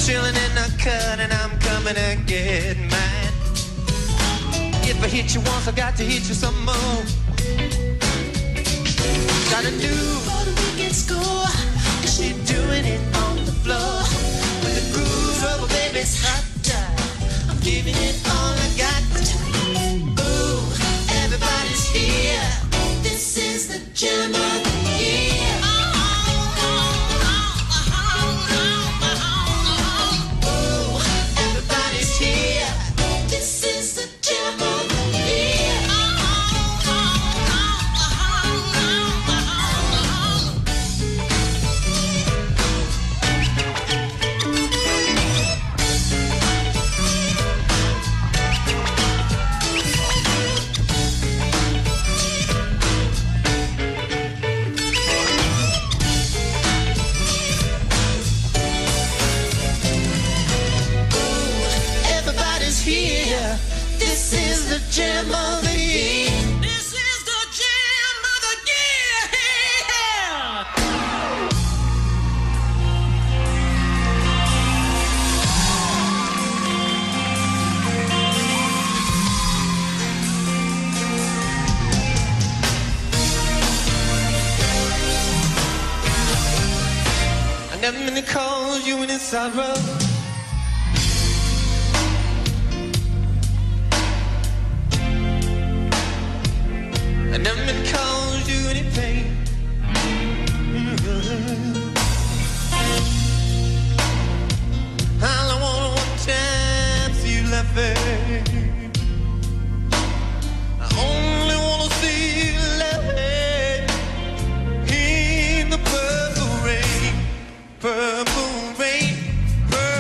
chilling in the cut and I'm coming to get mine. If I hit you once, I got to hit you some more. Gotta do for the weekend score, and she doing it on the floor. When the groove's rubber, baby's hot. I'm giving it all I got. Ooh, everybody's here. This is the jam of the year. Ooh, everybody's here. This is the jam of the year. Here. This is the jam of the year. This is the jam of the year. I never meant to call you in sorrow. I never meant to cause you any pain. All I want one time see you laughing. I only want to see you laughing in the purple rain, purple rain, purple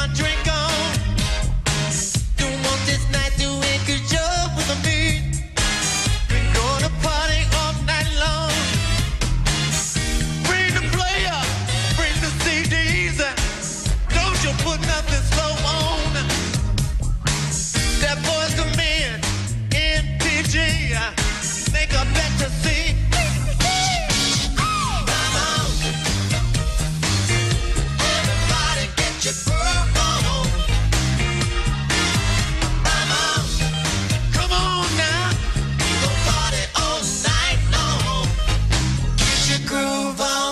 drink on. Don't want this night to end 'cause you're with me. We're gonna party all night long. Bring the player, bring the CDs. Don't you put nothing slow on. That boys come in PG. Make a bet to see. Come on. Everybody get your groove on. Come on. Come on now. We gon' party all night long. Get your groove on.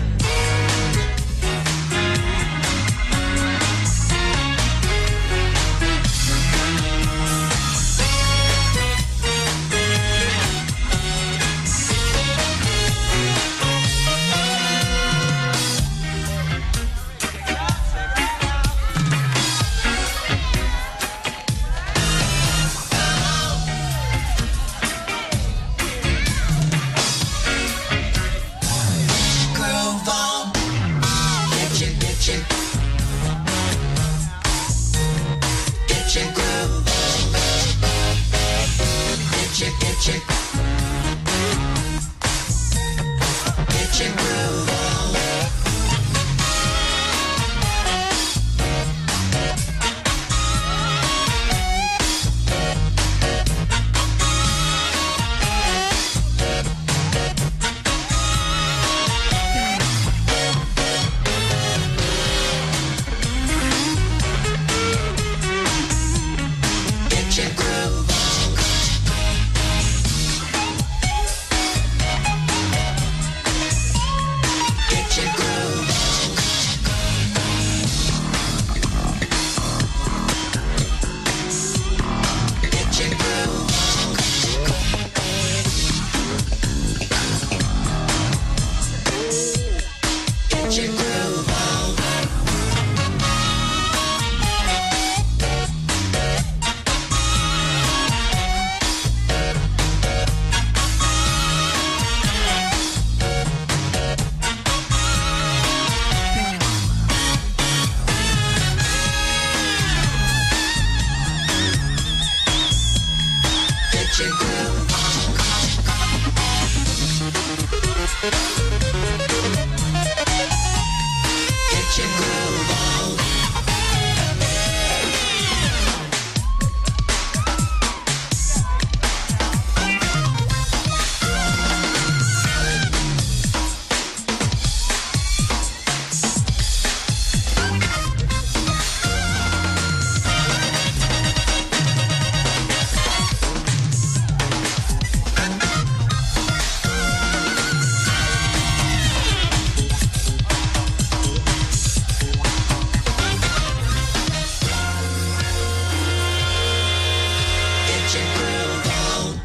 Groove on. Get your get your groove on. Get your get your groove on. Get your groove on. Get your groove on. Get your groove on. Get your groove on. Get your groove on. Get your groove on. Get your groove on.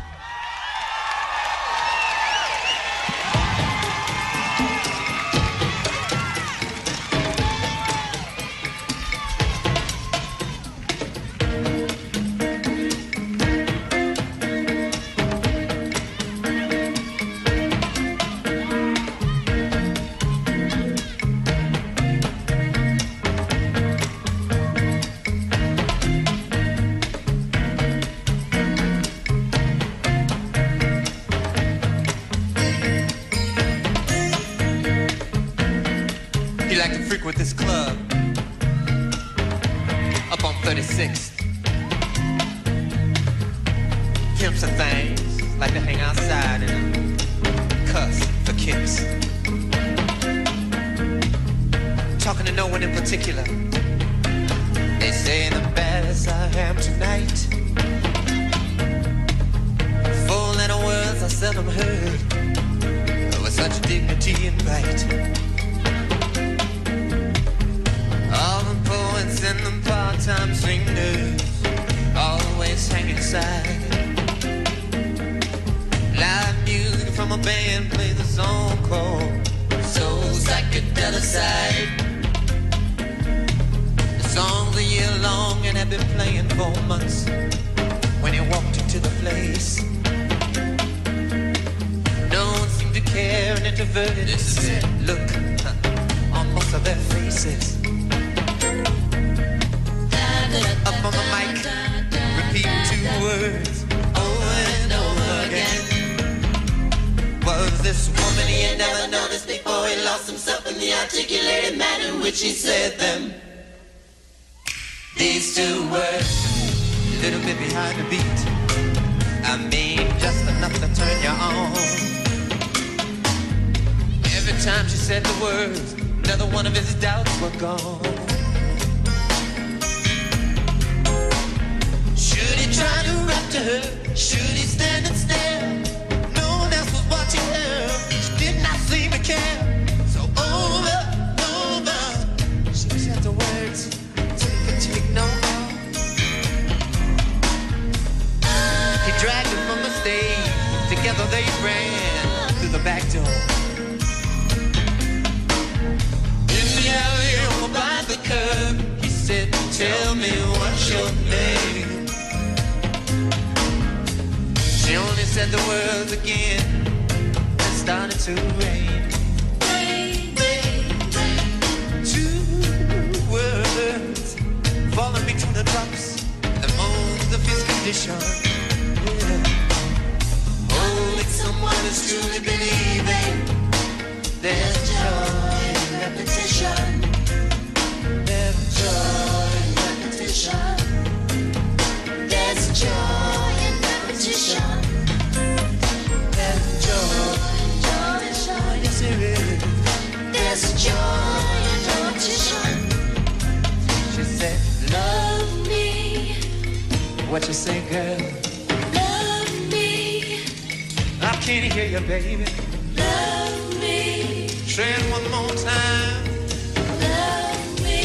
He like to frequent this club up on 36th. Pimps and things like to hang outside and cuss for kicks. Talking to no one in particular. They say the baddest I am tonight. Full of words I seldom heard with such dignity and right. All the poets and the part-time singers always hang inside. Live music from a band plays a song called Soul Psychedelicide. The song's a year long and had been playing for months when he walked into the place. No one seemed to care and introverted look on most of their faces. articulated manner in which he said them. These two words, a little bit behind the beat, I mean just enough to turn you on. Every time she said the words, another one of his doubts were gone. Should he try to rap to her? Should he stand and stare? No one else was watching her. She did not seem to care. So over, she said the words, take no more. He dragged her from the stage. Together they ran through the back door. In the alley over by the curb, he said, tell me what's your name. She only said the words again, and started to rain. Rain, rain, rain. Two words falling between the drops, the moans of his condition. Yeah. Holding someone is truly believing. There's joy in repetition. There's joy in repetition. There's joy in repetition. There's joy in repetition. Yes, there is. There's joy in repetition. She said, love me. What you say, girl? Love me. I can't hear you, baby. Love me. Say it one more time. Love me.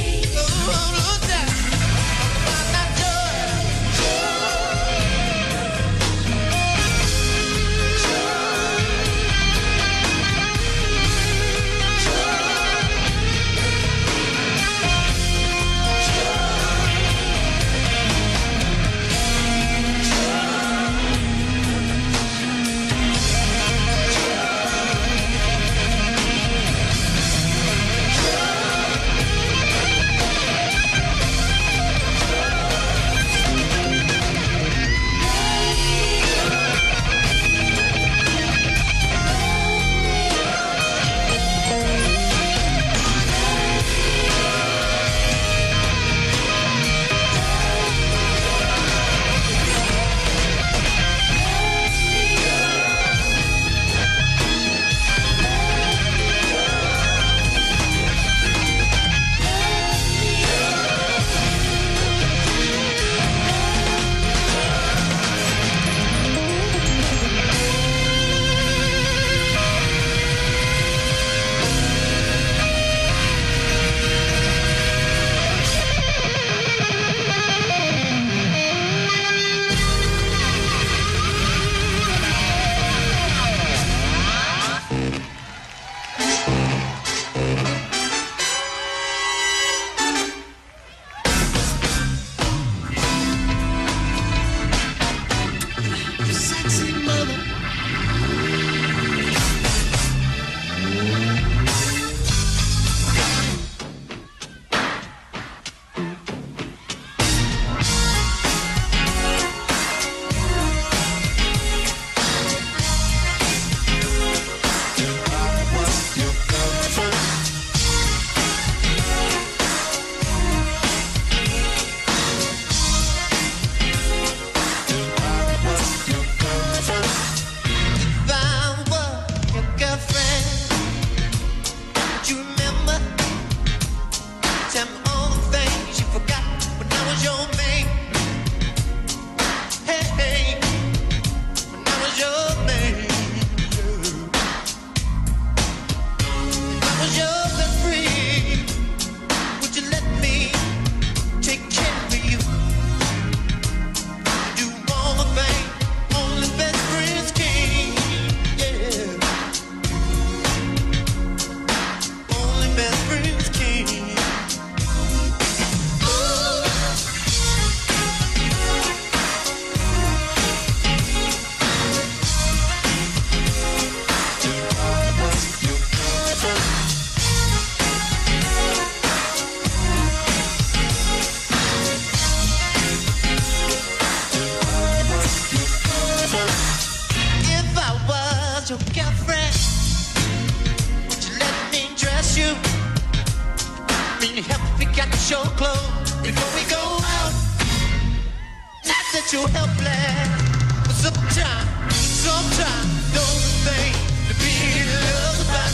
you're helpless. But sometimes those things to be loved about.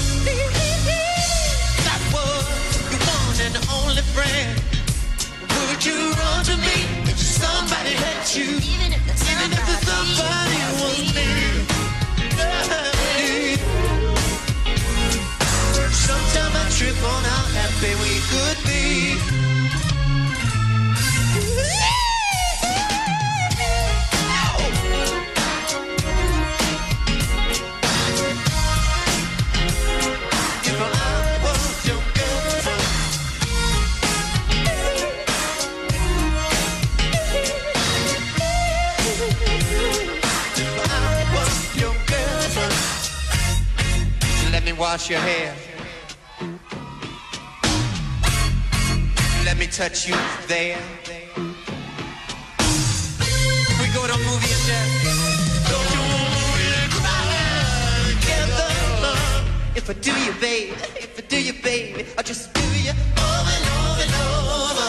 That was your one and only friend. Would you run to me if somebody hurt you? Even if the somebody was me. Sometimes I trip on how happy we could be. Wash your hair. Let me touch you there. We go to a movie and dance. Don't you wanna cry together? If I do you, baby, if I do you, baby, I'll just do you over and over and over.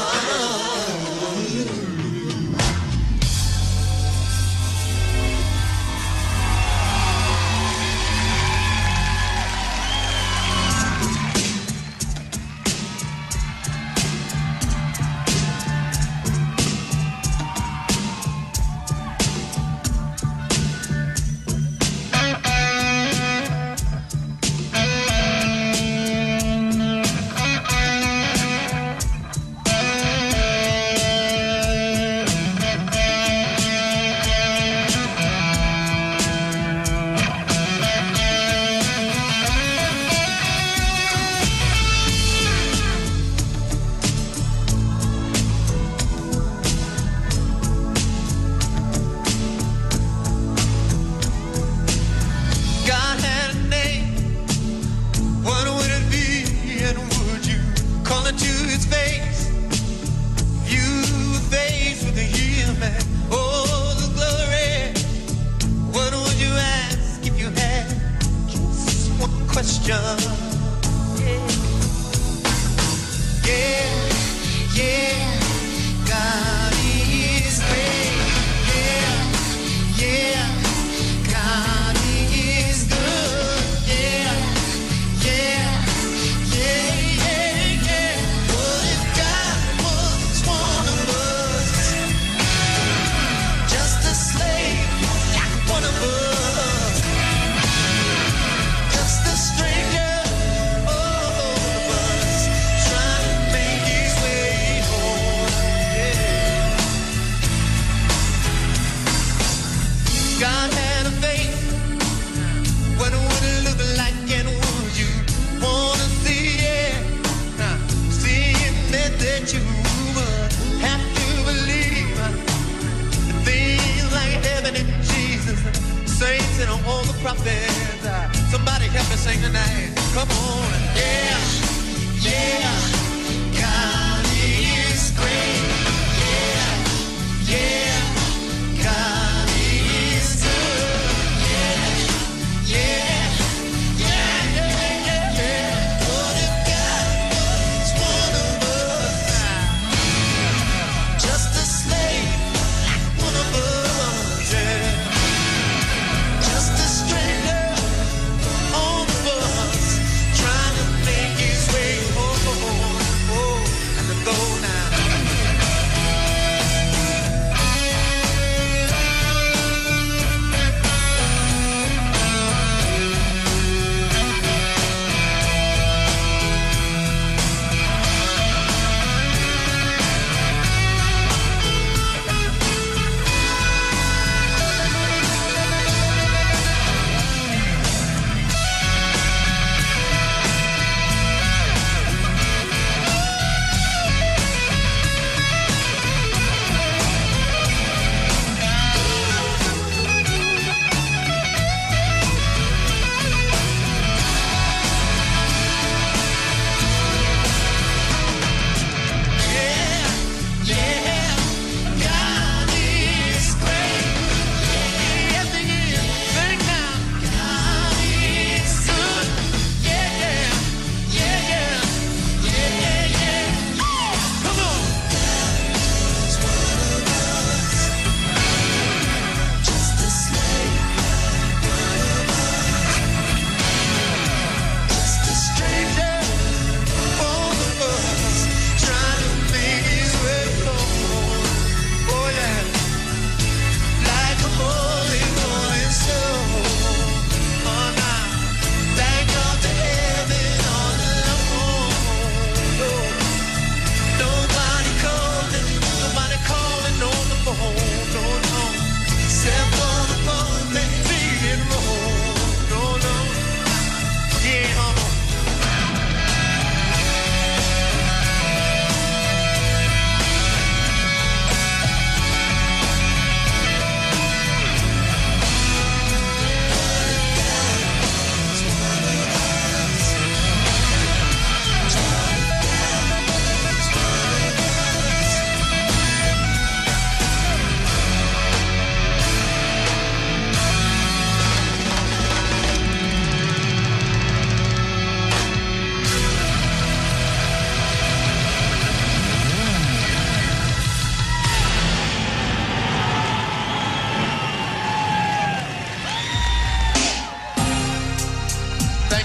Oh,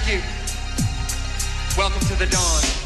Thank you. Welcome to the dawn.